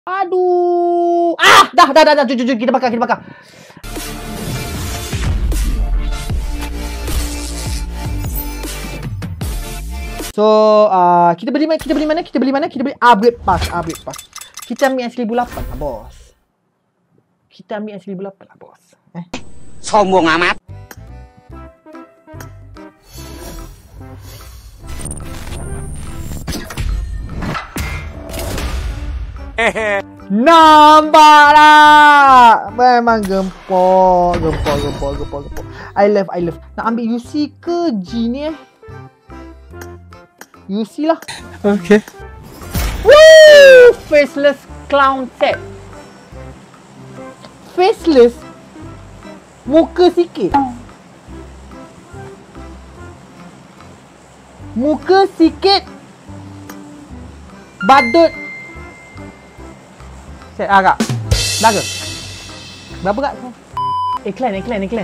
Aduh. Dah. Jujur, kita bakar. So, kita beli mana? Kita beli upgrade pass. Kita ambil yang 1008 lah, bos. Sombong amat. Nampak tak? Memang gempol. I love. Nak ambil UC ke G ni UC lah. Okay. Woo! Faceless clown set. Faceless. Muka sikit. Badut. Set agak. Dah ke? Berapa kak? Iklan.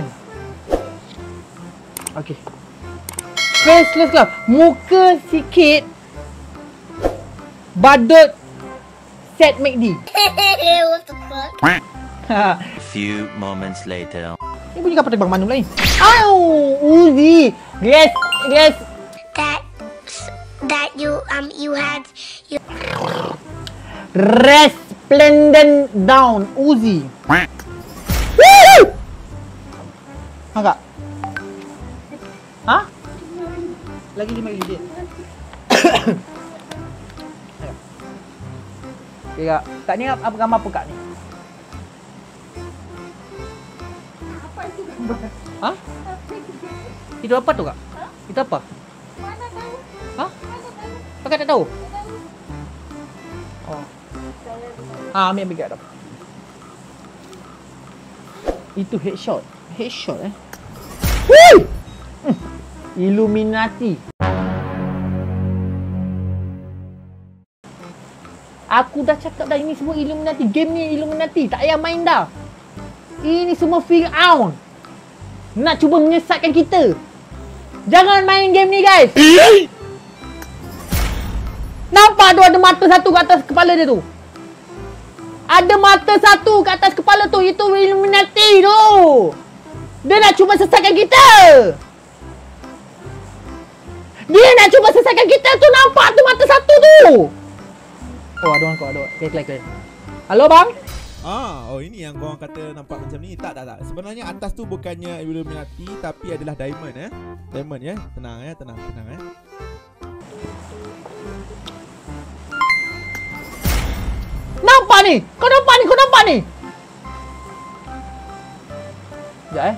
Okay. Faceless lah. Muka sikit. Badut. Set McD. What the fuck? A few moments later. Ni bunyi kapal terbang manum lain. Uzi. Yes. That you had Resplendent down Uzi. Agak. Hah? Lagi 5 ringgit. Okay, kak. Kak ni apa gambar apa kak ni? Apa itu gambar? Hah? Itu apa tu kak? Itu apa? Mana tahu? Hah? Mana tahu? Kakak tak tahu? Tak tahu. Oh. Saya Ambil kat dah. Itu headshot. Woo! Illuminati. Aku dah cakap dah, ini semua Illuminati. Game ni Illuminati. Tak payah main dah. Ini semua figure out. Nak cuba menyesatkan kita. Jangan main game ni, guys. Nampak tu ada mata satu kat atas kepala dia tu. Ada mata satu kat atas kepala tu. Itu Illuminati tu. Dia nak cuba sesatkan kita. Nampak tu mata satu tu. Oh, ada. Okay. Halo, bang. Ini yang korang kata nampak macam ni. Tak. Sebenarnya atas tu bukannya Illuminati, tapi adalah diamond Diamond ya. Tenang. Nampak ni. Kau nampak ni. Sekejap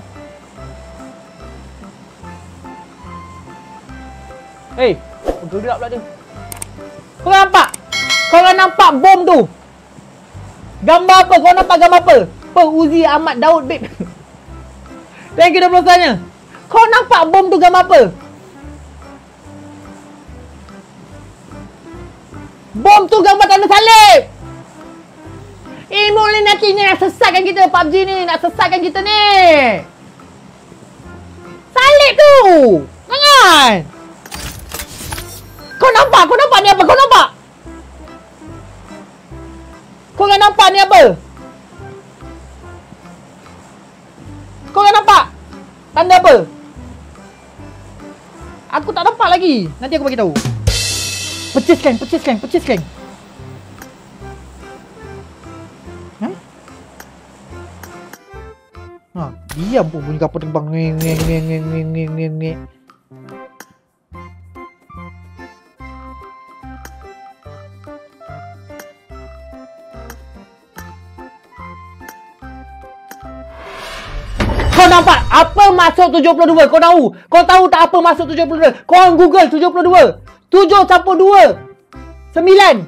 Hey, gelap pula dia. Kau nampak bom tu? Gambar apa? Kau nampak gambar apa? Uzi Ahmad Daud, babe. Thank you 20 tanya. Kau nampak bom tu gambar apa? Bom tu gambar tanda salib. Illuminati ni nak sesatkan kita. PUBG ni nak sesatkan kita ni. Salib tu. Jangan. Kau nampak ni apa? Kau nampak? Kau tak nampak ni apa? Kau tak nampak? Tanda apa? Aku tak nampak lagi. Nanti aku bagi tahu. Purchase clan. Diam pun bunyi kapal terbang. Ngeng. Kau nampak apa maksud 72? Kau tahu tak apa maksud 72? Kau Google 72. 7 campur 2. 9.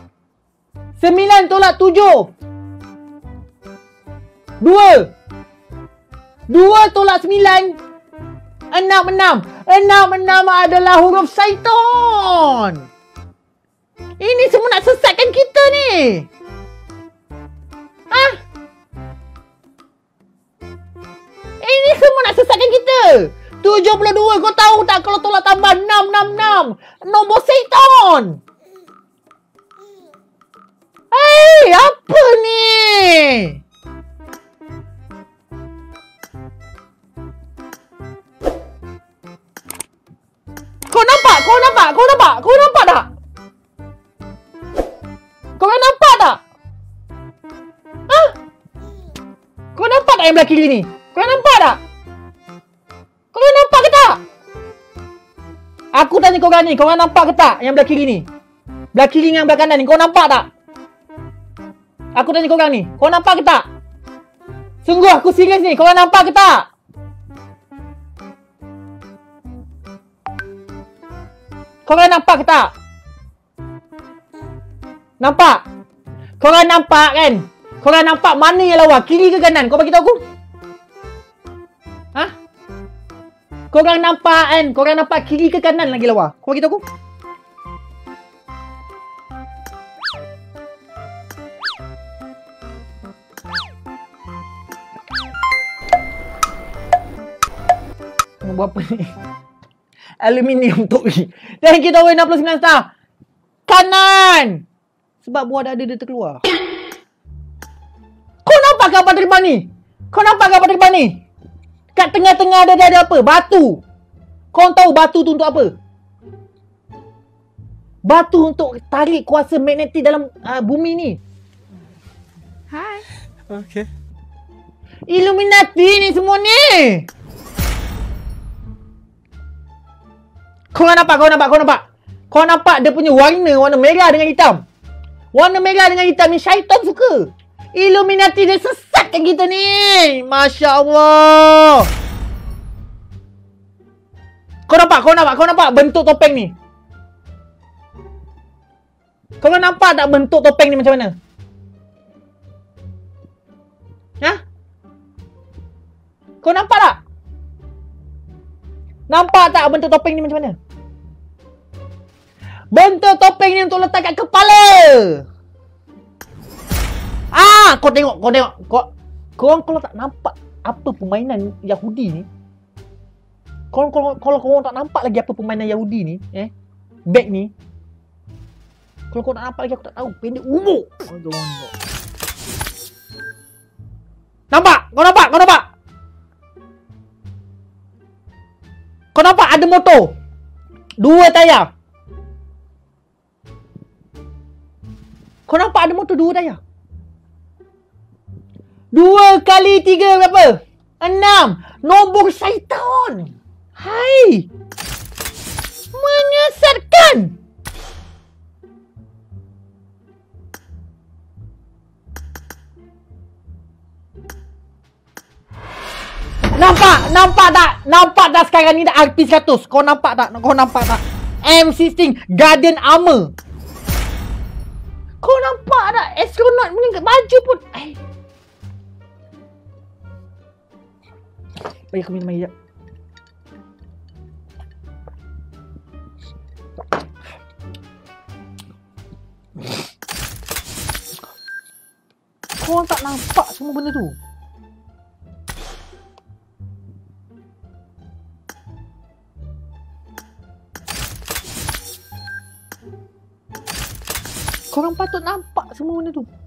9 tolak 7. 2 tolak 9. 6. 6 adalah huruf syaitan. Ini semua nak sesatkan kita ni. Ini semua nak sesatkan kita. 72, kau tahu tak kalau tolak tambah 6. Nombor syaitan. Hei, apa ni? Kau nampak? Kau nampak? Kau nampak? Kau nampak tak? Kau nampak tak? Hah? Kau nampak tak yang belah kiri ni? Kau nampak tak? Kau nampak ke tak? Aku tanya korang ni, korang nampak ke tak yang belah kiri ni? Belah kiri dengan belah kanan ni, kau nampak tak? Aku tanya korang ni, kau nampak ke tak? Sungguh aku serius ni, korang nampak ke tak? Korang nampak ke tak? Nampak? Korang nampak kan? Korang nampak mana yang lawa? Kiri ke kanan? Kau bagi tahu aku? Hah? Korang nampak kan? Korang nampak kiri ke kanan lagi lawa? Kau bagi tahu aku? Mau buat apa ni? Aluminium untuk ni. Dan kita win 69 star. Kanan. Sebab buah dah ada dia terkeluar. Kau nampak kapal terbang ni? Kau nampak kapal terbang ni? Kat tengah-tengah ada apa? Batu. Kau tahu batu tu untuk apa? Batu untuk tarik kuasa magnetik dalam bumi ni. Hai. Okay. Illuminati ni semua ni. Kau nampak? Kau nampak dia punya warna merah dengan hitam. Warna merah dengan hitam ni syaitan suka. Illuminati dia sesatkan kita ni. Masya Allah. Kau nampak bentuk topeng ni? Kau nampak tak bentuk topeng ni macam mana? Hah? Kau nampak tak? Nampak tak bentuk topeng ni macam mana? Bentuk topeng ni untuk letak kat kepala. Kau tengok. Korang kalau tak nampak apa permainan Yahudi ni. Kalau korang tak nampak lagi apa permainan Yahudi ni, back ni. Kalau korang tak nampak lagi aku tak tahu. Pendek umur. Nampak? Kau nampak? Kau nampak ada motor? 2 tayar. Kau nampak ada motor 2 tayar? 2 kali 3 berapa? 6. Nombor syaitan. Hai. Menyesatkan. Nampak tak? Nampak tak sekarang ni dah RP100? Kau nampak tak? M16 Guardian Armor. Kau nampak tak? Astronaut punya baju pun. Bagi aku minum air sekejap. Kau tak nampak semua benda tu? Korang patut nampak semua benda tu.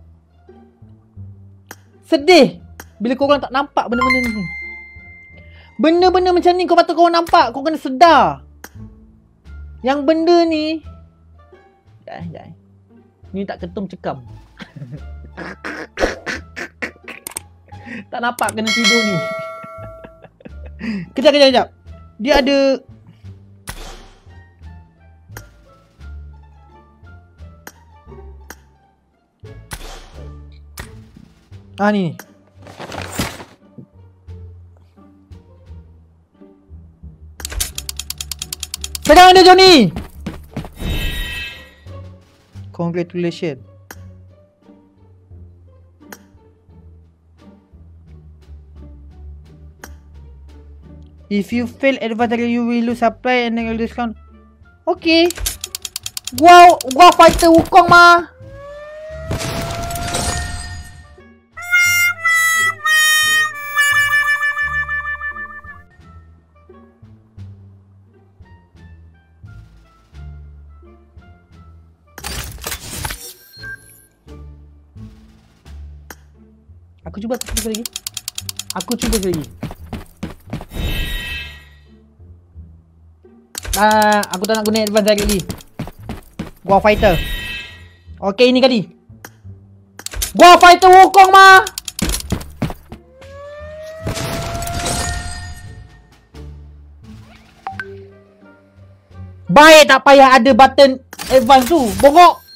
Sedih bila korang tak nampak benda-benda ni. Benda-benda macam ni kau patut korang nampak. Kau kena sedar. Yang benda ni Sekejap. Ni tak ketum cekam. Tak nampak kena tidur ni. Kejap. Dia ada ni. Pegang dia Johnny. Congratulations. If you fail advisory, you will lose supply and then discount. Okay. Gua fighter Wukong mah. Aku cuba sekali lagi. Aku cuba sekali lagi. Aku tak nak guna advance lagi. Gua fighter. Okey, ini kali. Gua fighter wukong mah. Baik tak payah ada button advance tu. Bongok.